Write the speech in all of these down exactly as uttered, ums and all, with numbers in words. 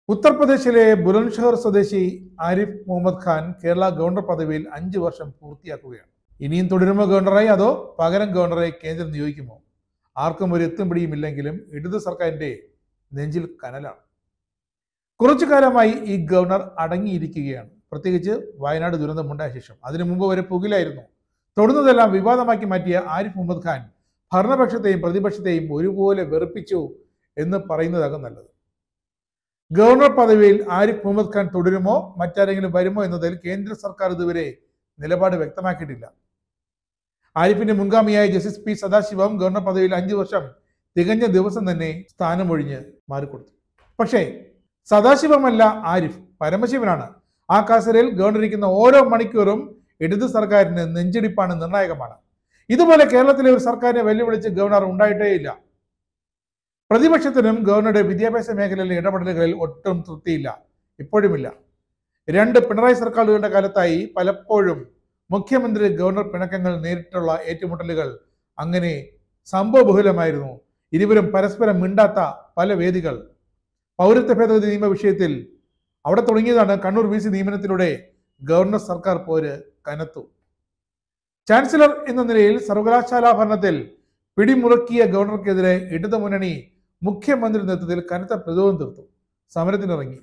ഉത്തർപ്രദേശിലെ ബുലന്ദ്ഷഹർ സ്വദേശി ആരിഫ് മുഹമ്മദ് ഖാൻ കേരള ഗവർണർ പദവിയിൽ അഞ്ച് വർഷം പൂർത്തിയാക്കുകയാണ്. ഇനിയും തുടരുമോ ഗവർണറായി, അതോ പകരം ഗവർണറെ കേന്ദ്രം നിയോഗിക്കുമോ? ആർക്കും ഒരു എത്തും പിടിയുമില്ലെങ്കിലും ഇടത് സർക്കാരിന്റെ നെഞ്ചിൽ കനലാണ്. കുറച്ചു കാലമായി ഈ ഗവർണർ അടങ്ങിയിരിക്കുകയാണ്, പ്രത്യേകിച്ച് വയനാട് ദുരന്തമുണ്ടായ ശേഷം. അതിനു മുമ്പ് വരെ പുകിലായിരുന്നു. തൊടുന്നതെല്ലാം വിവാദമാക്കി മാറ്റിയ ആരിഫ് മുഹമ്മദ് ഖാൻ ഭരണപക്ഷത്തെയും പ്രതിപക്ഷത്തെയും ഒരുപോലെ വെറുപ്പിച്ചു എന്ന് പറയുന്നതാകും നല്ലത്. ഗവർണർ പദവിയിൽ ആരിഫ് മുഹമ്മദ് ഖാൻ തുടരുമോ, മറ്റാരെങ്കിലും വരുമോ എന്നതിൽ കേന്ദ്ര സർക്കാർ ഇതുവരെ നിലപാട് വ്യക്തമാക്കിയിട്ടില്ല. ആരിഫിന്റെ മുൻഗാമിയായ ജസ്റ്റിസ് പി സദാശിവം ഗവർണർ പദവിയിൽ അഞ്ചു വർഷം തികഞ്ഞ ദിവസം തന്നെ സ്ഥാനമൊഴിഞ്ഞ് മാറിക്കൊടുത്തു. പക്ഷേ സദാശിവമല്ല ആരിഫ്, പരമശിവനാണ്. ആ കസേരയിൽ ഗവർണർ ഇരിക്കുന്ന ഓരോ മണിക്കൂറും ഇടത് സർക്കാരിന് നെഞ്ചിടിപ്പാണ്, നിർണായകമാണ്. ഇതുപോലെ കേരളത്തിലെ ഒരു സർക്കാരിനെ വെല്ലുവിളിച്ച് ഗവർണർ ഉണ്ടായിട്ടേയില്ല. പ്രതിപക്ഷത്തിനും ഗവർണറുടെ വിദ്യാഭ്യാസ മേഖലയിലെ ഇടപെടലുകളിൽ ഒട്ടും തൃപ്തിയില്ല, ഇപ്പോഴുമില്ല. രണ്ട് പിണറായി സർക്കാരുകളുടെ കാലത്തായി പലപ്പോഴും മുഖ്യമന്ത്രി ഗവർണർ പിണക്കങ്ങൾ നേരിട്ടുള്ള ഏറ്റുമുട്ടലുകൾ അങ്ങനെ സംഭവബഹുലമായിരുന്നു. ഇരുവരും പരസ്പരം മിണ്ടാത്ത പല വേദികൾ. പൗരത്വ ഭേദഗതി നിയമ വിഷയത്തിൽ അവിടെ തുടങ്ങിയതാണ് കണ്ണൂർ വി സി നിയമനത്തിലൂടെ ഗവർണർ സർക്കാർ പോര് കനത്തു. ചാൻസലർ എന്ന നിലയിൽ സർവകലാശാലാ ഭരണത്തിൽ പിടിമുറുക്കിയ ഗവർണർക്കെതിരെ ഇടതു മുന്നണി മുഖ്യമന്ത്രി നേതൃത്വത്തിൽ കനത്ത പ്രതിരോധം തീർത്തു, സമരത്തിനിറങ്ങി.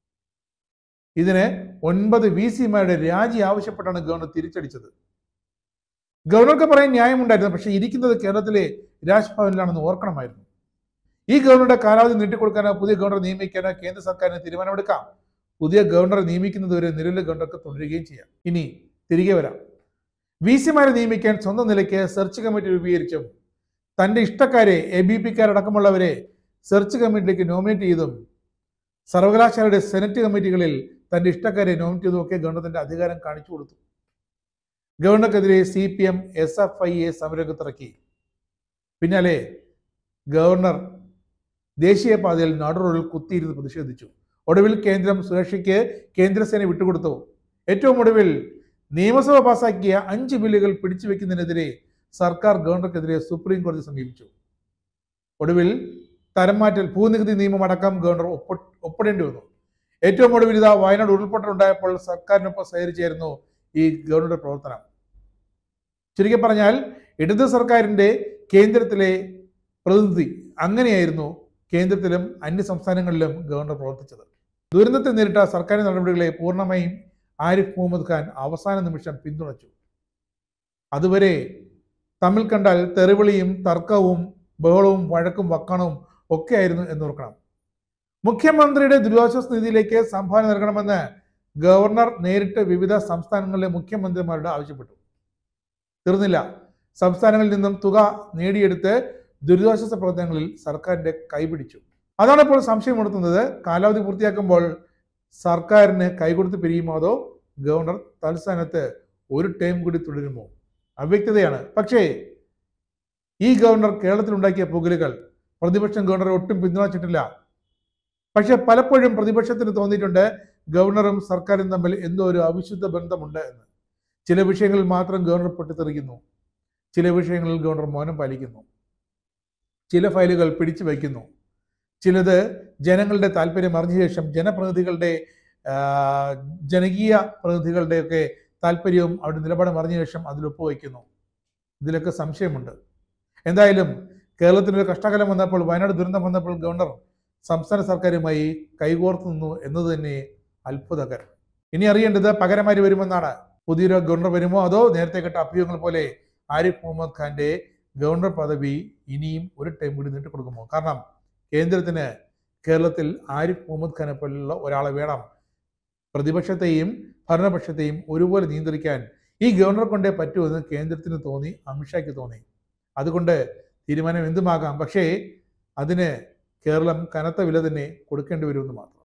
ഇതിന് ഒൻപത് വി സിമാരുടെ രാജി ആവശ്യപ്പെട്ടാണ് ഗവർണർ തിരിച്ചടിച്ചത്. ഗവർണർക്ക് പറയാൻ ന്യായമുണ്ടായിരുന്നു, പക്ഷെ ഇരിക്കുന്നത് കേരളത്തിലെ രാജ്ഭവനിലാണെന്ന് ഓർക്കണമായിരുന്നു. ഈ ഗവർണറുടെ കാലാവധി നീട്ടിക്കൊടുക്കാനോ പുതിയ ഗവർണർ നിയമിക്കാനോ കേന്ദ്ര സർക്കാരിന് തീരുമാനമെടുക്കാം. പുതിയ ഗവർണറെ നിയമിക്കുന്നതുവരെ നിലവിലെ ഗവർണർക്ക് തുടരുകയും ചെയ്യാം. ഇനി തിരികെ വരാം. വി സിമാരെ നിയമിക്കാൻ സ്വന്തം നിലയ്ക്ക് സെർച്ച് കമ്മിറ്റി രൂപീകരിച്ചും തന്റെ ഇഷ്ടക്കാരെ എ ബി പിക്കാരടക്കമുള്ളവരെ സെർച്ച് കമ്മിറ്റിയിലേക്ക് നോമിനേറ്റ് ചെയ്തും സർവകലാശാലയുടെ സെനറ്റ് കമ്മിറ്റികളിൽ തന്റെ ഇഷ്ടക്കാരെ നോമിനേറ്റ് ചെയ്തും ഒക്കെ ഗവർണർ തന്റെ അധികാരം കാണിച്ചു കൊടുത്തു. ഗവർണർക്കെതിരെ C P M S F I എ സമരരംഗത്തിറക്കി. പിന്നാലെ ഗവർണർ ദേശീയപാതയിൽ നാടുറോഡിൽ കുത്തിയിരുന്ന് പ്രതിഷേധിച്ചു. ഒടുവിൽ കേന്ദ്രം സുരക്ഷയ്ക്ക് കേന്ദ്രസേന വിട്ടുകൊടുത്തു. ഏറ്റവും ഒടുവിൽ നിയമസഭ പാസാക്കിയ അഞ്ച് ബില്ലുകൾ പിടിച്ചുവെക്കുന്നതിനെതിരെ സർക്കാർ ഗവർണർക്കെതിരെ സുപ്രീം കോടതി സമീപിച്ചു. ഒടുവിൽ തരം മാറ്റൽ ഭൂനികുതി നിയമം അടക്കം ഗവർണർ ഒപ്പ ഒപ്പിടേണ്ടി വന്നു. ഏറ്റവും ഒടുവിൽ ഇതാ വയനാട് ഉരുൾപൊട്ടലുണ്ടായപ്പോൾ സർക്കാരിനൊപ്പം സഹകരിച്ചായിരുന്നു ഈ ഗവർണറുടെ പ്രവർത്തനം. ചുരുക്കി പറഞ്ഞാൽ ഇടത് സർക്കാരിന്റെ കേന്ദ്രത്തിലെ പ്രതിനിധി. അങ്ങനെയായിരുന്നു കേന്ദ്രത്തിലും അന്യ സംസ്ഥാനങ്ങളിലും ഗവർണർ പ്രവർത്തിച്ചത്. ദുരന്തത്തെ നേരിട്ട സർക്കാർ നടപടികളെ പൂർണ്ണമായും ആരിഫ് മുഹമ്മദ് ഖാൻ അവസാന നിമിഷം പിന്തുണച്ചു. അതുവരെ തമ്മിൽ കണ്ടാൽ തെറിവിളിയും തർക്കവും ബഹളവും വഴക്കും വക്കണവും ഒക്കെ ആയിരുന്നു എന്നോർക്കണം. മുഖ്യമന്ത്രിയുടെ ദുരിതാശ്വാസ നിധിയിലേക്ക് സംഭാവന നൽകണമെന്ന് ഗവർണർ നേരിട്ട് വിവിധ സംസ്ഥാനങ്ങളിലെ മുഖ്യമന്ത്രിമാരോട് ആവശ്യപ്പെട്ടു. തീർന്നില്ല, സംസ്ഥാനങ്ങളിൽ നിന്നും തുക നേടിയെടുത്ത് ദുരിതാശ്വാസ പ്രവർത്തനങ്ങളിൽ സർക്കാരിന്റെ കൈപിടിച്ചു. അതാണ് ഇപ്പോൾ സംശയമുണർത്തുന്നത്. കാലാവധി പൂർത്തിയാക്കുമ്പോൾ സർക്കാരിന് കൈകൊടുത്ത് പിരിയുമോ, അതോ ഗവർണർ തൽസ്ഥാനത്ത് ഒരു ടൈം കൂടി തുടരുമോ? അവ്യക്തതയാണ്. പക്ഷേ ഈ ഗവർണർ കേരളത്തിലുണ്ടാക്കിയ പുകലുകൾ പ്രതിപക്ഷം ഗവർണറെ ഒട്ടും പിന്തുണച്ചിട്ടില്ല. പക്ഷെ പലപ്പോഴും പ്രതിപക്ഷത്തിന് തോന്നിയിട്ടുണ്ട് ഗവർണറും സർക്കാരും തമ്മിൽ എന്തോ ഒരു അവിശുദ്ധ ബന്ധമുണ്ട് എന്ന്. ചില വിഷയങ്ങളിൽ മാത്രം ഗവർണർ പൊട്ടിത്തെറിക്കുന്നു, ചില വിഷയങ്ങളിൽ ഗവർണർ മൗനം പാലിക്കുന്നു, ചില ഫയലുകൾ പിടിച്ചു വയ്ക്കുന്നു, ചിലത് ജനങ്ങളുടെ താല്പര്യം അറിഞ്ഞ ശേഷം ജനപ്രതിനിധികളുടെ ജനകീയ പ്രതിനിധികളുടെയൊക്കെ താല്പര്യവും അവരുടെ നിലപാടും അറിഞ്ഞ ശേഷം അതിൽ ഒപ്പുവയ്ക്കുന്നു. ഇതിലൊക്കെ സംശയമുണ്ട്. എന്തായാലും കേരളത്തിനൊരു കഷ്ടകാലം വന്നപ്പോൾ, വയനാട് ദുരന്തം വന്നപ്പോൾ ഗവർണർ സംസ്ഥാന സർക്കാരുമായി കൈകോർത്ത് നിന്നു എന്നത് തന്നെ അത്ഭുതകരം. ഇനി അറിയേണ്ടത് പകരമാരി വരുമെന്നാണ്. പുതിയൊരു ഗവർണർ വരുമോ, അതോ നേരത്തെ കേട്ട അഭ്യൂഹങ്ങൾ പോലെ ആരിഫ് മുഹമ്മദ് ഖാന്റെ ഗവർണർ പദവി ഇനിയും ഒരു ടൈം കൂടി നീട്ടിക്കൊടുക്കുമോ? കാരണം കേന്ദ്രത്തിന് കേരളത്തിൽ ആരിഫ് മുഹമ്മദ് ഖാനെ പോലുള്ള ഒരാളെ വേണം. പ്രതിപക്ഷത്തെയും ഭരണപക്ഷത്തെയും ഒരുപോലെ നിയന്ത്രിക്കാൻ ഈ ഗവർണർ കൊണ്ടേ പറ്റുമെന്ന് കേന്ദ്രത്തിന് തോന്നി, അമിത്ഷായ്ക്ക് തോന്നി. അതുകൊണ്ട് തീരുമാനം എന്തുമാകാം, പക്ഷേ അതിന് കേരളം കനത്ത വില തന്നെ കൊടുക്കേണ്ടി വരുമെന്ന് മാത്രം.